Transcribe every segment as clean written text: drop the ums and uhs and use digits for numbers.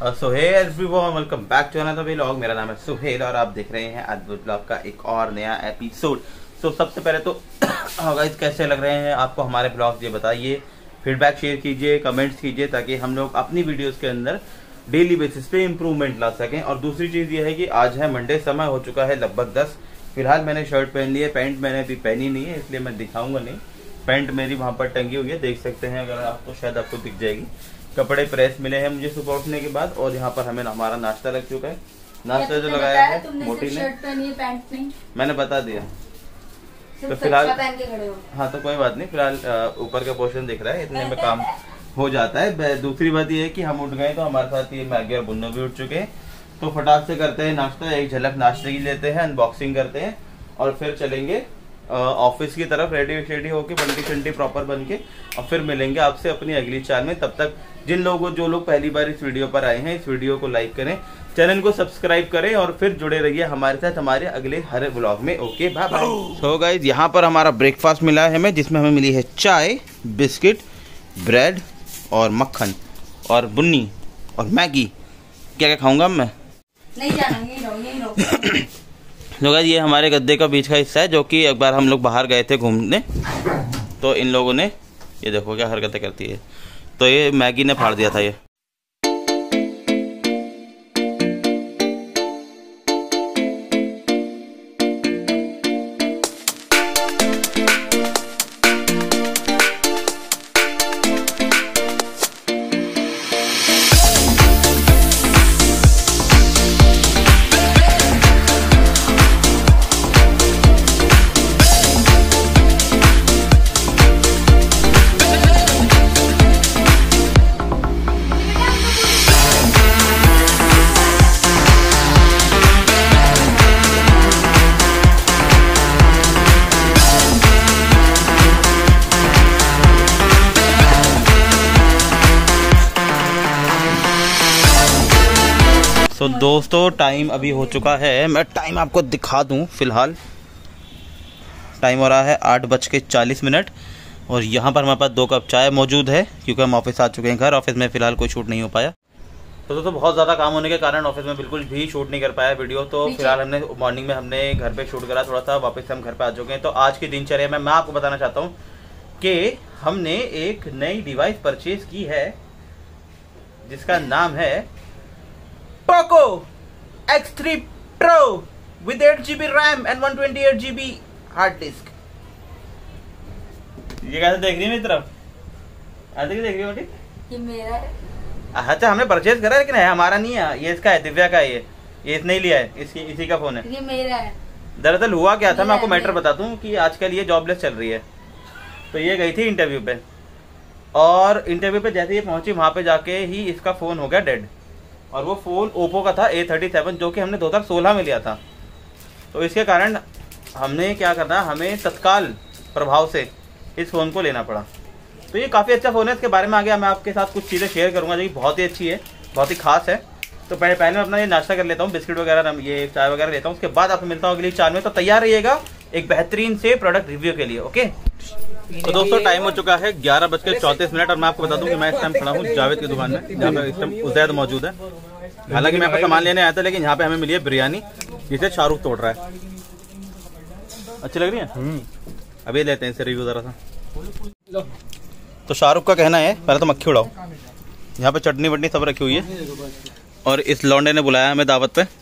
Suhail everyone, welcome back to another vlog. मेरा नाम है सुहेल और आप देख रहे हैं अद्भुत व्लॉग का एक और नया एपिसोड। सबसे पहले तो गाइस कैसे लग रहे हैं आपको हमारे ब्लॉग, ये बताइए, फीडबैक शेयर कीजिए, कमेंट्स कीजिए, ताकि हम लोग अपनी वीडियोस के अंदर डेली बेसिस पे इम्प्रूवमेंट ला सकें। और दूसरी चीज़ ये है कि आज है मंडे, समय हो चुका है लगभग 10। फिलहाल मैंने शर्ट पहन ली है, पैंट मैंने अभी पहनी नहीं है इसलिए मैं दिखाऊंगा नहीं। पैंट मेरी वहाँ पर टंगी हुई है, देख सकते हैं अगर आप तो शायद आपको दिख जाएगी। कपड़े प्रेस मिले हैं मुझे सुबह उठने के बाद, और यहाँ पर हमें हमारा नाश्ता लग चुका है। नाश्ता जो लगाया है मोटी ने, शर्ट पहनी है, पैंट नहीं, मैंने बता दिया। तो फिलहाल हाँ तो कोई बात नहीं, फिलहाल ऊपर का पोर्शन दिख रहा है, इतने में काम हो जाता है। दूसरी बात ये है कि हम उठ गए तो हमारे साथ ये मैगी और बुन्नो भी उठ चुके हैं। तो फटाक से करते हैं नाश्ता, एक झलक नाश्ते की लेते हैं, अनबॉक्सिंग करते हैं और फिर चलेंगे ऑफिस की तरफ रेडी होके बंटी शंटी प्रॉपर बन के, और फिर मिलेंगे आपसे अपनी अगली चाल में। तब तक जो लोग पहली बार इस वीडियो पर आए हैं, इस वीडियो को लाइक करें, चैनल को सब्सक्राइब करें और फिर जुड़े रहिए हमारे साथ हमारे अगले हर व्लॉग में। Okay bye bye. So guys, यहाँ पर हमारा ब्रेकफास्ट मिला है हमें, जिसमें हमें मिली है चाय, बिस्किट, ब्रेड और मक्खन और बुन्नी और मैगी। क्या क्या खाऊंगा मैं? नहीं जाना, यहीं रहो। तो गाइस, ये हमारे गद्दे का बीच का हिस्सा है, जो कि एक बार हम लोग बाहर गए थे घूमने, तो इन लोगों ने, ये देखो क्या हरकतें करती है, तो ये मैगी ने फाड़ दिया था ये। तो दोस्तों टाइम अभी हो चुका है, मैं टाइम आपको दिखा दूं। फिलहाल टाइम हो रहा है 8:40 और यहाँ पर हमारे पास 2 कप चाय मौजूद है, क्योंकि हम ऑफिस आ चुके हैं घर। ऑफिस में फिलहाल कोई शूट नहीं हो पाया, तो दोस्तों बहुत ज़्यादा काम होने के कारण ऑफिस में बिल्कुल भी शूट नहीं कर पाया वीडियो। तो फिलहाल हमने मॉर्निंग में हमने घर पे शूट करा थोड़ा सा, वापस हम घर पे आ चुके हैं। तो आज की दिनचर्या में मैं आपको बताना चाहता हूँ कि हमने एक नई डिवाइस परचेज की है, जिसका नाम है Poco X3 Pro with 8GB RAM and 128GB hard disk. ये कैसे देख रही है मेरी तरफ? आगे देख रही हो? ये मेरा है। अच्छा, हमने परचेज करा लेकिन है हमारा नहीं है, ये इसका है, दिव्या का है। ये इसने ही लिया है, इसी का फोन है। ये मेरा है। दरअसल हुआ क्या था, मैं आपको मैटर बताता हूँ कि आजकल ये जॉबलेस चल रही है। तो ये गई थी इंटरव्यू पे, और इंटरव्यू पे जैसे ये पहुंची, वहां पे जाके ही इसका फोन हो गया डेड। और वो फ़ोन ओप्पो का था A37, जो कि हमने 2016 में लिया था। तो इसके कारण हमने क्या करना, हमें तत्काल प्रभाव से इस फ़ोन को लेना पड़ा। तो ये काफ़ी अच्छा फ़ोन है, इसके बारे में आगे मैं आपके साथ कुछ चीज़ें शेयर करूँगा जो कि बहुत ही अच्छी है, बहुत ही खास है। तो पहले मैं अपना ये नाश्ता कर लेता हूँ, बिस्किट वगैरह, ये चाय वगैरह लेता हूँ, उसके बाद आपसे मिलता हूँ अगली चार में। तो तैयार रहिएगा एक बेहतरीन से प्रोडक्ट रिव्यू के लिए। ओके, तो दोस्तों टाइम हो चुका है 11:34 और मैं आपको बता दूं कि मैं इस टाइम खड़ा हूँ जावेद की दुकान में, जहाँ पे इस टाइम उजैद मौजूद है। हालांकि मैं अपना सामान लेने आया था, लेकिन यहाँ पे हमें मिली है बिरयानी, जिसे शाहरुख तोड़ रहा है। अच्छी लग रही है? अभी लेते हैं इसे रिव्यू जरा सा। तो शाहरुख का कहना है, पहले तो मक्खी उड़ाओ। यहाँ पे चटनी वटनी सब रखी हुई है, और इस लौंडे ने बुलाया हमें दावत पे,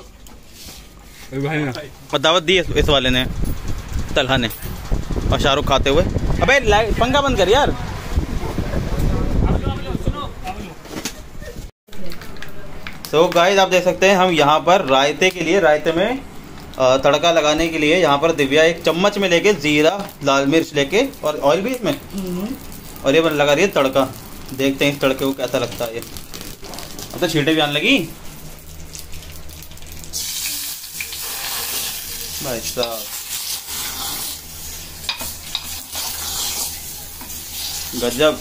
और दावत दी इस वाले ने, तलहा ने, और शाहरुख खाते हुए। अबे लाइट पंखा बंद कर यार। तो गाइस आप देख सकते हैं हम यहाँ पर रायते के लिए, रायते में तड़का लगाने के लिए, यहाँ पर दिव्या एक चम्मच में लेके जीरा, लाल मिर्च लेके, और ऑयल भी इसमें, और ये लगा रही है तड़का। देखते हैं इस तड़के को कैसा लगता है ये। अब तो छींटे भी आने लगी भाई साहब। गजब।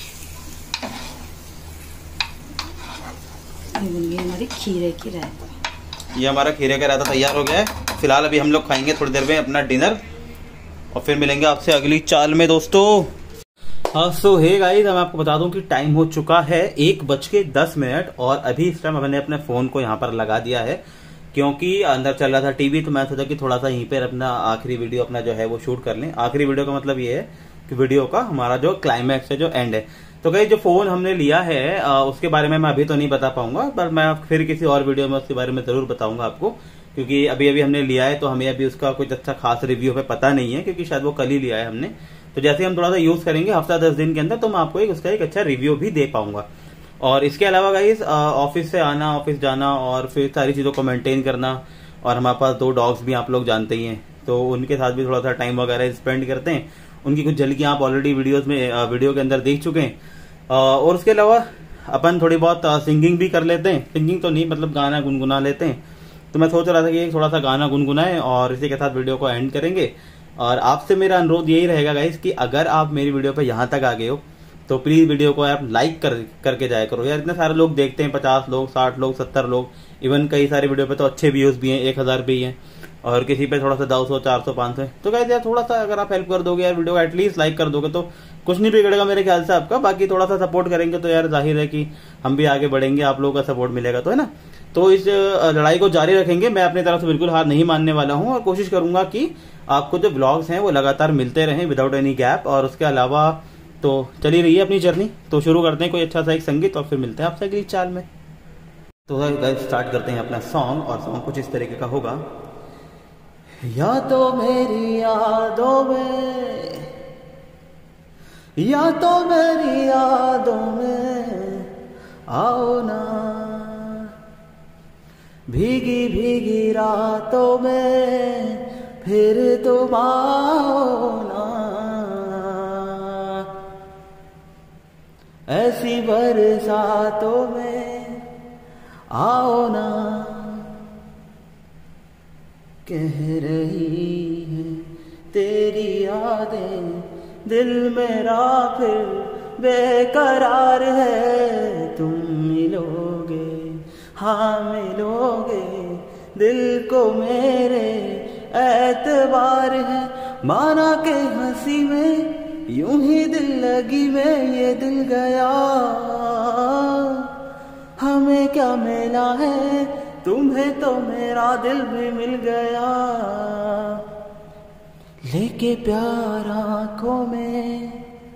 हमारी खीरे की रायता, ये हमारा खीरे का रायता तैयार हो गया है। फिलहाल अभी हम लोग खाएंगे थोड़ी देर में अपना डिनर, और फिर मिलेंगे आपसे अगली चाल में दोस्तों। सो हे गाइस, मैं आपको बता दूं कि टाइम हो चुका है 1:10 और अभी इस टाइम मैंने अपने फोन को यहाँ पर लगा दिया है क्योंकि अंदर चल रहा था टीवी। तो मैं सोचा कि थोड़ा सा यहीं पर अपना आखिरी वीडियो अपना जो है वो शूट कर लें। आखिरी वीडियो का मतलब ये है कि वीडियो का हमारा जो क्लाइमैक्स है, जो एंड है। तो गाइस जो फोन हमने लिया है उसके बारे में मैं अभी तो नहीं बता पाऊंगा, पर मैं फिर किसी और वीडियो में उसके बारे में जरूर बताऊंगा आपको, क्योंकि अभी अभी हमने लिया है तो हमें अभी उसका कुछ अच्छा खास रिव्यू पे पता नहीं है, क्योंकि शायद वो कल ही लिया है हमने। तो जैसे हम थोड़ा सा यूज करेंगे हफ्ता 10 दिन के अंदर, तो मैं आपको उसका एक अच्छा रिव्यू भी दे पाऊंगा। और इसके अलावा गाइस ऑफिस से आना, ऑफिस जाना और फिर सारी चीजों को मेंटेन करना, और हमारे पास 2 डॉग्स भी आप लोग जानते ही हैं, तो उनके साथ भी थोड़ा सा टाइम वगैरह स्पेंड करते हैं। उनकी कुछ झलकियां आप ऑलरेडी वीडियो के अंदर देख चुके हैं। और उसके अलावा अपन थोड़ी बहुत सिंगिंग भी कर लेते हैं। सिंगिंग तो नहीं, मतलब गाना गुनगुना लेते हैं। तो मैं सोच रहा था कि थोड़ा सा गाना गुनगुनाएं और इसी के साथ वीडियो को एंड करेंगे। और आपसे मेरा अनुरोध यही रहेगा गाइस कि अगर आप मेरी वीडियो पे यहाँ तक आ गए हो तो प्लीज वीडियो को आप लाइक करके जाया करो यार। इतने सारे लोग देखते हैं, 50 लोग, 60 लोग, 70 लोग, इवन कई सारे वीडियो पे तो अच्छे व्यूज भी हैं, 1000 भी हैं, और किसी पे थोड़ा सा 200, 400, 500। तो गाइस यार थोड़ा सा अगर आप हेल्प कर दोगे यार, वीडियो को एटलीस्ट लाइक कर दोगे तो कुछ नहीं बिगड़ेगा मेरे ख्याल से आपका। बाकी थोड़ा सा सपोर्ट करेंगे तो यार जाहिर है कि हम भी आगे बढ़ेंगे, आप लोगों का सपोर्ट मिलेगा तो, है ना। तो इस लड़ाई को जारी रखेंगे। मैं अपनी तरफ से बिल्कुल हार नहीं मानने वाला हूं और कोशिश करूंगा कि आपको जो ब्लॉग्स हैं वो लगातार मिलते रहें विदाउट एनी गैप। और उसके अलावा तो चली रही है अपनी जर्नी। तो शुरू करते हैं कोई अच्छा सा एक संगीत और फिर मिलते हैं आपसे अगली चाल में। तो गाइस स्टार्ट करते हैं अपना सॉन्ग, और सॉन्ग कुछ इस तरीके का होगा। या तो मेरी यादों में, या तो मेरी यादों में आओ ना, भीगी भीगी रातों में फिर तुम आओ ना, ऐसी बरसातों में आओ ना, कह रही है तेरी यादें, दिल मेरा फिर बेकरार है। तुम मिलोगे, हाँ मिलोगे, दिल को मेरे एतबार है। माना के हंसी में यूं ही दिल लगी में ये दिल गया, हमें क्या मिला है, तुम्हें तो मेरा दिल भी मिल गया। लेके प्यार आंखों में,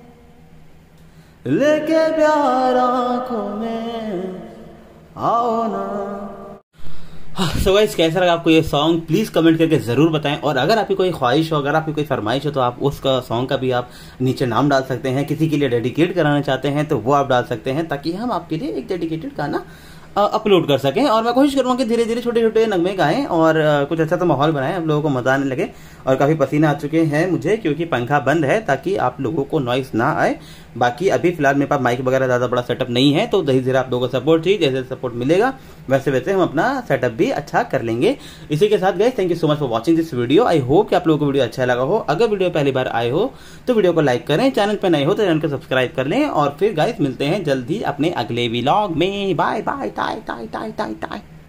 लेके प्यार आंखों में आओ ना। सो गाइस कैसा लगा आपको ये सॉन्ग, प्लीज कमेंट करके जरूर बताएं। और अगर आपकी कोई ख्वाहिश हो, अगर आपकी कोई फरमाइश हो, तो आप उसका सॉन्ग का भी आप नीचे नाम डाल सकते हैं। किसी के लिए डेडिकेट कराना चाहते हैं तो वो आप डाल सकते हैं, ताकि हम आपके लिए एक डेडिकेटेड गाना अपलोड कर सकें। और मैं कोशिश करूंगा कि धीरे धीरे छोटे छोटे नगमे गाएं और कुछ अच्छा सा माहौल बनाएं, हम लोगों को मजा आने लगे। और काफी पसीना आ चुके हैं मुझे, क्योंकि पंखा बंद है ताकि आप लोगों को नॉइस ना आए। बाकी अभी फिलहाल मेरे पास माइक वगैरह ज्यादा बड़ा सेटअप नहीं है, तो धीरे धीरे आप लोगों को सपोर्ट चाहिए। जैसे सपोर्ट मिलेगा वैसे वैसे हम अपना सेटअप भी अच्छा कर लेंगे। इसी के साथ guys thank you so much for watching this video. I hope कि आप लोगों को वीडियो अच्छा लगा हो। अगर वीडियो पहली बार आए हो तो वीडियो को लाइक करें, चैनल पर नए हो तो चैनल को सब्सक्राइब कर लें। और फिर गाइस मिलते हैं जल्द ही अपने अगले व्लॉग में। बाय बाय, टाई टाई टाई टाई टाई।